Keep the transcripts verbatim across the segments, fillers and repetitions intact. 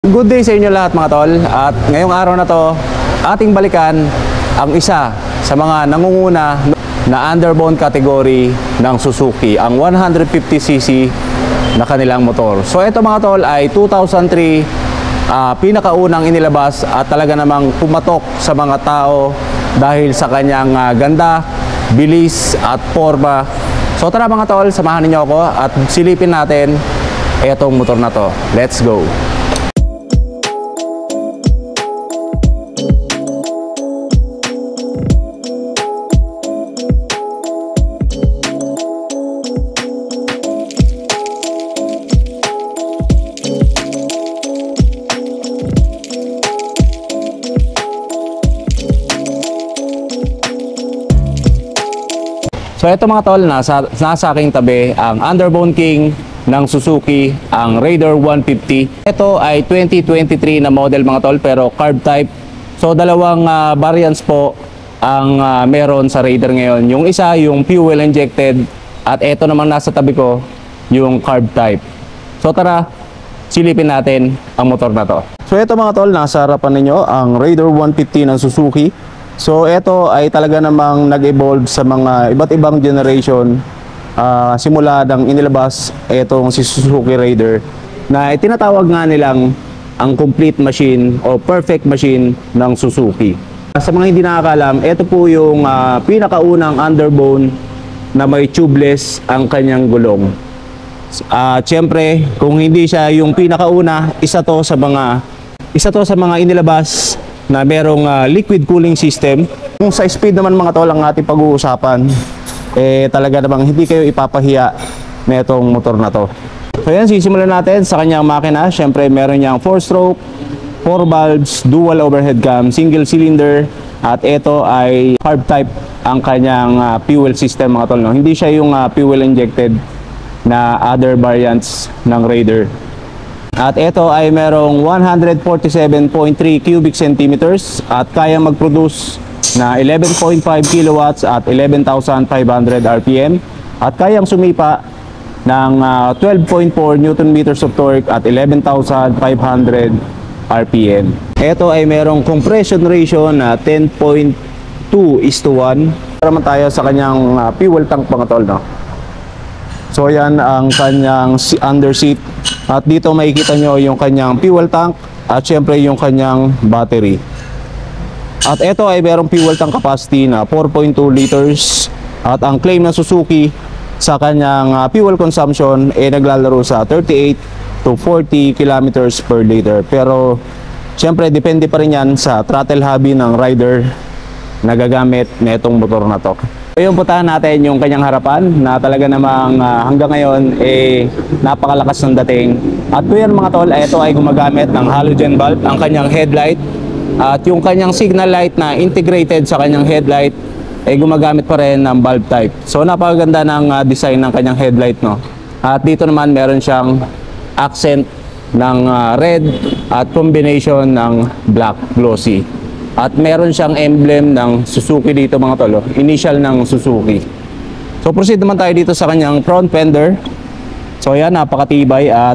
Good day sa inyo lahat mga tol, at ngayong araw na to ating balikan ang isa sa mga nangunguna na underbone category ng Suzuki, ang one fifty c c na kanilang motor. So ito mga tol ay two thousand three, uh, pinakaunang inilabas at talaga namang pumatok sa mga tao dahil sa kanyang uh, ganda, bilis at forma. So tara mga tol, samahan niyo ako at silipin natin itong motor na to. Let's go! So ito mga tol, nasa, nasa aking tabi ang underbone king ng Suzuki, ang Raider one fifty. Ito ay twenty twenty-three na model mga tol, pero carb type. So dalawang uh, variants po ang uh, meron sa Raider ngayon. Yung isa yung fuel injected at ito namang nasa tabi ko yung carb type. So tara, silipin natin ang motor na to. So ito mga tol, nasa harapan ninyo ang Raider one fifty ng Suzuki. So ito ay talaga namang nag-evolve sa mga iba't ibang generation, uh, simula nang inilabas itong si Suzuki Raider na itinatawag nga nilang ang complete machine o perfect machine ng Suzuki. Sa mga hindi nakakalam, ito po yung uh, pinakaunang underbone na may tubeless ang kanyang gulong. Uh, Siyempre, kung hindi siya yung pinakauna, isa to sa mga isa to sa mga inilabas na merong uh, liquid cooling system. Kung sa speed naman mga tol ang ating pag-uusapan, eh talaga namang hindi kayo ipapahiya na itong motor na to. So yan, sisimulan natin sa kanyang makina. Siyempre meron niyang four stroke, four valves, dual overhead cam, single cylinder, at ito ay carb type ang kanyang uh, fuel system mga tol, no? Hindi siya yung uh, fuel injected na other variants ng Raider. At ito ay merong one forty-seven point three cubic centimeters at kaya mag-produce na eleven point five kilowatts at eleven thousand five hundred R P M at kayang sumipa ng uh, twelve point four newton meters of torque at eleven thousand five hundred R P M. Ito ay merong compression ratio na ten point two is to one. Para naman tayo sa kanyang uh, fuel tank mga tol, no? So yan ang kanyang under seat. At dito makikita nyo yung kanyang fuel tank at syempre yung kanyang battery. At ito ay merong fuel tank capacity na four point two liters. At ang claim ng Suzuki sa kanyang uh, fuel consumption ay eh, naglalaro sa thirty-eight to forty kilometers per liter. Pero syempre depende pa rin yan sa throttle hobby ng rider na gagamit na itong motor na to. Ngayon puntahan natin yung kanyang harapan na talaga namang uh, hanggang ngayon eh napakalakas ng dating. At po yan mga tol, ito ay gumagamit ng halogen bulb ang kanyang headlight. At yung kanyang signal light na integrated sa kanyang headlight ay gumagamit pa rin ng bulb type. So napakaganda ng uh, design ng kanyang headlight, no? At dito naman meron siyang accent ng uh, red at combination ng black glossy. At meron siyang emblem ng Suzuki dito mga tol, initial ng Suzuki. So proceed naman tayo dito sa kanyang front fender. So yan, napakatibay at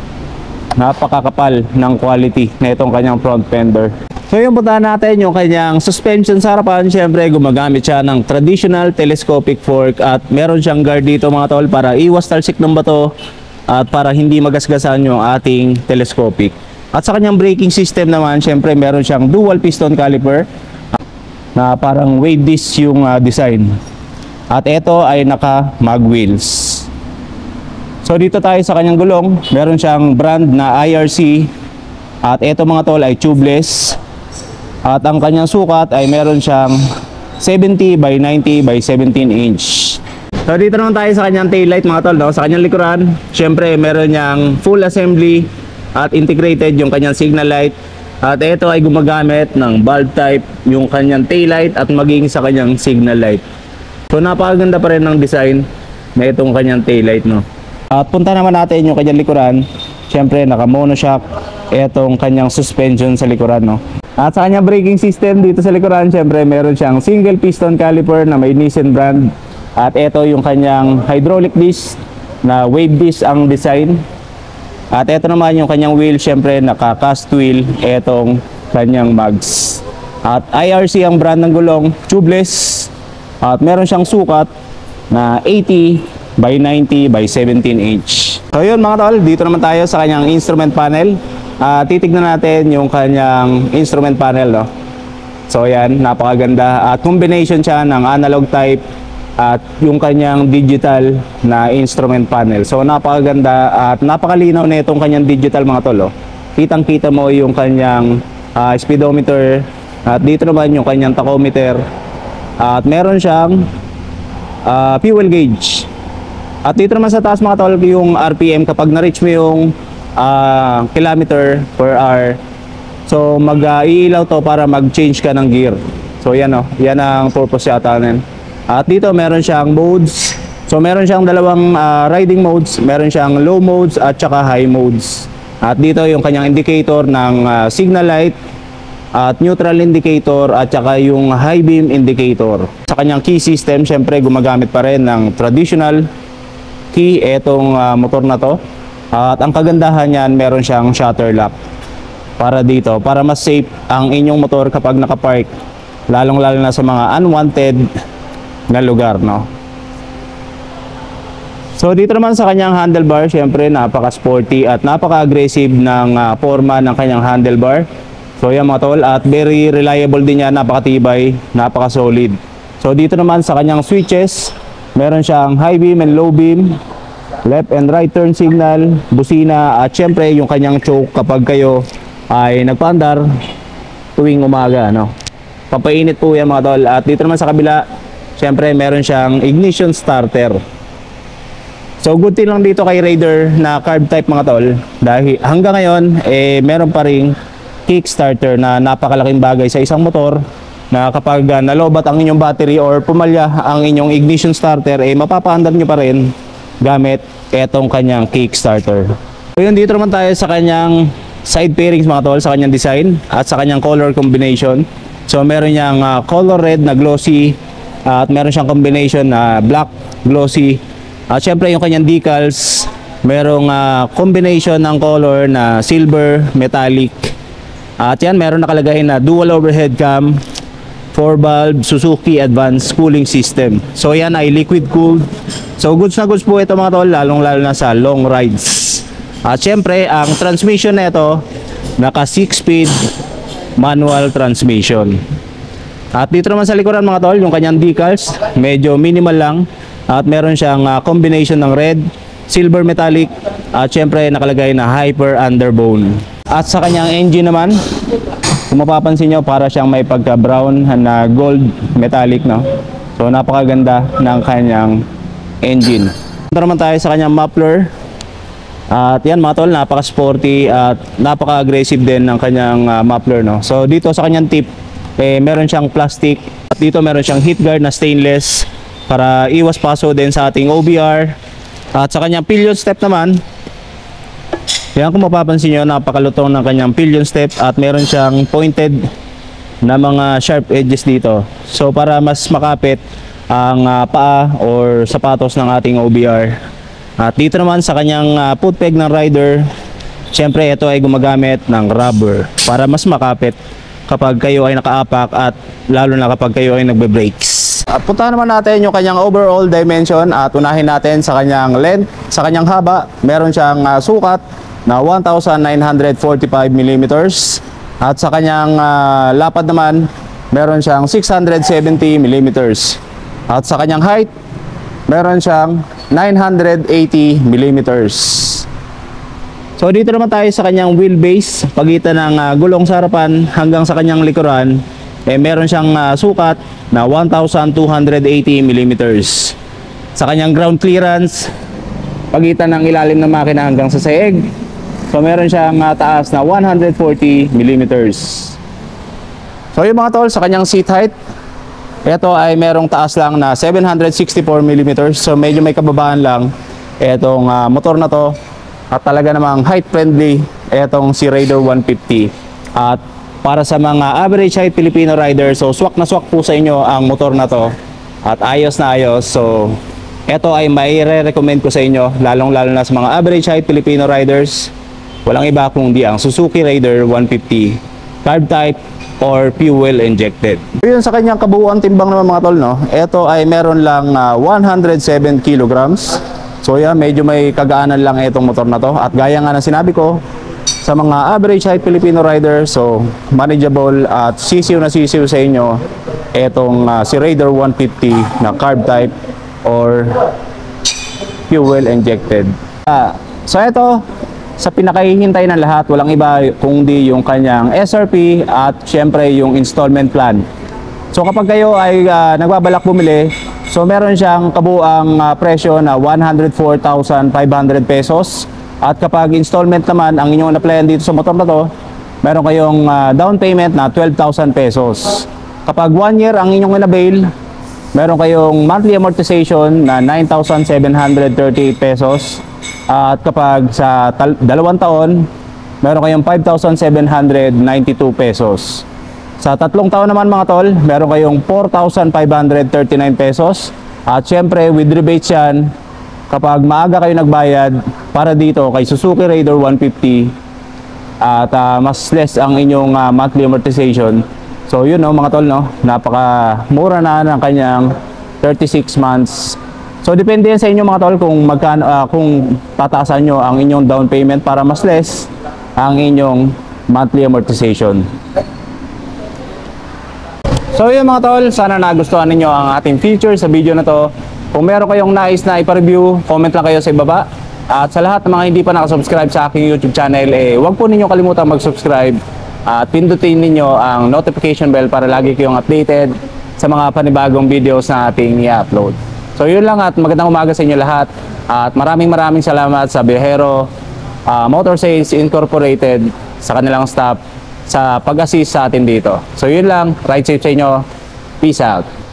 napakakapal ng quality na itong kanyang front fender. So yung puntahan natin yung kanyang suspension sa harapan. Siyempre gumagamit siya ng traditional telescopic fork at meron siyang guard dito mga tol para iwas talsik ng bato at para hindi magasgasan yung ating telescopic. At sa kanyang braking system naman, syempre meron siyang dual piston caliper na parang wave disc yung uh, design. At ito ay naka mag wheels. So dito tayo sa kanyang gulong, meron siyang brand na I R C. At ito mga tol ay tubeless. At ang kanyang sukat ay meron siyang seventy by ninety by seventeen inch. So dito naman tayo sa kanyang taillight mga tol, no? Sa kanyang likuran, syempre meron niyang full assembly at integrated yung kanyang signal light. At ito ay gumagamit ng bulb type yung kanyang taillight at maging sa kanyang signal light. So napakaganda pa rin ng design na itong kanyang taillight, no? At punta naman natin yung kanyang likuran. Siyempre naka monoshock itong kanyang suspension sa likuran, no? At sa kanyang braking system dito sa likuran, siyempre meron siyang single piston caliper na may Nissan brand. At ito yung kanyang hydraulic disc na wave disc ang design. At ito naman yung kanyang wheel, syempre naka-cast wheel, etong kanyang mags. At I R C ang brand ng gulong, tubeless. At meron siyang sukat na eighty by ninety by seventeen inch. So yun mga tol, dito naman tayo sa kanyang instrument panel. Uh, titignan natin yung kanyang instrument panel, no? So yan, napakaganda. At combination siya ng analog type at yung kanyang digital na instrument panel. So napakaganda at napakalinaw na itong kanyang digital mga tol, oh. Kitang kita mo yung kanyang uh, speedometer at dito naman yung kanyang tachometer at meron siyang uh, fuel gauge. At dito naman sa taas mga tol yung R P M kapag na-reach mo yung uh, kilometer per hour. So mag-iilaw uh, to para mag-change ka ng gear. So yan, oh, yan ang purpose yata nun. At dito meron siyang modes. So meron siyang dalawang uh, riding modes, meron siyang low modes at saka high modes. At dito yung kanyang indicator ng uh, signal light at neutral indicator at saka yung high beam indicator. Sa kanyang key system, syempre gumagamit pa rin ng traditional key etong uh, motor na to. At ang kagandahan niyan, meron siyang shutter lock para dito, para mas safe ang inyong motor kapag nakapark, lalong lalo na sa mga unwanted na lugar, no? So dito naman sa kanyang handlebar, syempre napaka-sporty at napaka-aggressive ng uh, forma ng kanyang handlebar. So yan mga tol, at very reliable din yan, napakatibay, napaka-solid. So dito naman sa kanyang switches, meron siyang high beam and low beam, left and right turn signal, busina, at syempre yung kanyang choke kapag kayo ay nagpaandar tuwing umaga, no? Papainit po yan mga tol. At dito naman sa kabila, syempre meron siyang ignition starter. So good thing lang dito kay Raider na carb type mga tol, dahil hanggang ngayon eh meron pa ring kickstarter na napakalaking bagay sa isang motor, na kapag uh, nalobat ang inyong battery or pumalya ang inyong ignition starter, eh mapapaandar nyo pa rin gamit etong kanyang kickstarter. So yun, dito naman tayo sa kanyang side pairings mga tol, sa kanyang design at sa kanyang color combination. So meron niyang uh, color red na glossy uh, at meron siyang combination na black glossy. At syempre yung kanyang decals, merong uh, combination ng color na silver metallic. At yan, meron nakalagay na dual overhead cam, four valve Suzuki advanced cooling system. So yan ay liquid cooled. So goods na goods po ito mga tol, lalong lalo na sa long rides. At syempre ang transmission na ito, naka six speed manual transmission. At dito naman sa likuran mga tol, yung kanyang decals, medyo minimal lang. At meron siyang uh, combination ng red, silver metallic, at syempre nakalagay na hyper underbone. At sa kanyang engine naman, kung mapapansin nyo, para siyang may pagka brown na gold metallic, no? So napakaganda ng kanyang engine. Punta naman tayo sa kanyang muffler. At yan mga tol, napaka-sporty at napaka-aggressive din ng kanyang uh, muffler, no? So dito sa kanyang tip, eh, meron siyang plastic. At dito meron siyang heat guard na stainless para iwas paso din sa ating O B R. At sa kanyang pillion step naman, yan kung mapapansin nyo, napakalutong ng kanyang pillion step at meron siyang pointed na mga sharp edges dito. So para mas makapit ang uh, paa or sapatos ng ating O B R. At dito naman sa kanyang uh, foot peg ng rider, syempre ito ay gumagamit ng rubber para mas makapit kapag kayo ay nakaapak at lalo na kapag kayo ay nagbe-brakes. At puntahan naman natin yung kanyang overall dimension at unahin natin sa kanyang length, sa kanyang haba. Meron siyang uh, sukat na one thousand nine hundred forty-five millimeters at sa kanyang uh, lapad naman meron siyang six hundred seventy millimeters at sa kanyang height meron siyang nine hundred eighty millimeters. So dito naman tayo sa kanyang wheelbase, pagitan ng uh, gulong sa harapan hanggang sa kanyang likuran, eh meron siyang uh, sukat na one thousand two hundred eighty millimeters. Sa kanyang ground clearance, pagitan ng ilalim ng makina hanggang sa sahig, so meron siyang uh, taas na one hundred forty millimeters. So yung mga tol, sa kanyang seat height, ito ay merong taas lang na seven hundred sixty-four millimeters. So medyo may kababaan lang itong uh, motor na to. At talaga namang height friendly itong si Raider one fifty. At para sa mga average height Filipino rider, so swak na swak po sa inyo ang motor na to. At ayos na ayos. So ito ay mai-recommend ko sa inyo, lalong lalo na sa mga average height Filipino riders walang iba kundi ang Suzuki Raider one fifty carb type or fuel injected. Yun sa kanyang kabuuan timbang naman mga tol, no? Ito ay meron lang uh, one hundred seven kilograms. So yeah, medyo may kagaanan lang itong motor na to. At gaya nga ng sinabi ko, sa mga average height Filipino rider, so manageable at sisiw na sisiw sa inyo itong uh, si Raider one fifty na carb type or fuel injected. Uh, so ito, sa pinakahihintay ng lahat, walang iba kundi yung kanyang S R P at syempre yung installment plan. So kapag kayo ay uh, nagbabalak bumili, so meron siyang kabuang uh, presyo na one hundred four thousand five hundred pesos. At kapag installment naman ang inyong na-applyan dito sa motor na to, meron kayong uh, down payment na twelve thousand pesos. Kapag one year ang inyong in-avail, meron kayong monthly amortization na nine thousand seven hundred thirty-eight pesos. At kapag sa dalawang taon, meron kayong five thousand seven hundred ninety-two pesos. Sa tatlong taon naman mga tol, meron kayong four thousand five hundred thirty-nine pesos. At syempre, with rebates yan, kapag maaga kayo nagbayad para dito kay Suzuki Raider one fifty, at uh, mas less ang inyong uh, monthly amortization. So yun no mga tol, no, napaka mura na ng kanyang thirty-six months. So depende yan sa inyo mga tol kung magkano, uh, kung tataasan nyo ang inyong down payment para mas less ang inyong monthly amortization. So yun mga tol, sana nagustuhan ninyo ang ating feature sa video na to. Kung meron kayong nais na ipa-review, comment lang kayo sa ibaba. At sa lahat ng mga hindi pa nakasubscribe sa aking YouTube channel, eh, huwag po ninyo kalimutan mag-subscribe at pindutin ninyo ang notification bell para lagi kayong updated sa mga panibagong videos na ating i-upload. So yun lang at magandang umaga sa inyo lahat. At maraming maraming salamat sa Viajero uh, Motor Sales Incorporated sa kanilang staff sa pag-assist sa atin dito. So yun lang, ride safe sa inyo. Peace out.